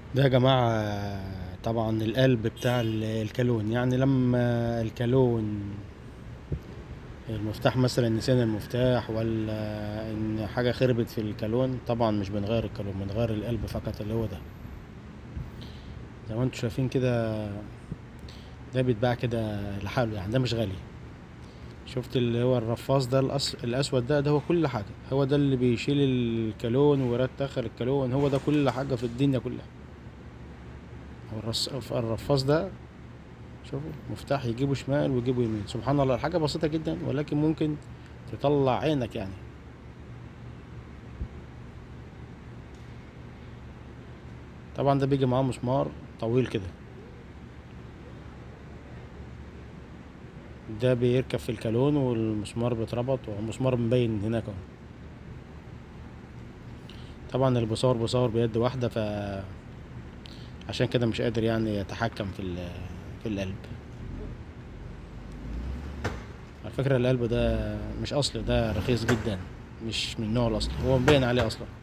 ده يا جماعة طبعا القلب بتاع الكالون. يعني لما الكالون المفتاح مثلا نسينا المفتاح، ولا ان حاجة خربت في الكالون، طبعا مش بنغير الكالون، بنغير القلب فقط اللي هو ده. زي ما انتم شايفين كده، ده بيتباع كده لحاله، يعني ده مش غالي. شفت اللي هو الرفاص ده الاسود ده هو كل حاجة، هو ده اللي بيشيل الكالون ويرتخر الكالون، هو ده كل حاجة في الدنيا كلها. هو الرفاص ده، شوفوا مفتاح يجيبه شمال ويجيبه يمين، سبحان الله، الحاجة بسيطة جدا ولكن ممكن تطلع عينك يعني. طبعا ده بيجي معاه مسمار طويل كده، ده بيركب في الكالون والمسمار بيتربط، والمسمار مبين هناك اهو. طبعا اللي بيصور بيد واحدة، عشان كده مش قادر يعني يتحكم في القلب. على فكرة القلب ده مش أصلي، ده رخيص جدا، مش من النوع الأصلي، هو مبين عليه أصلا.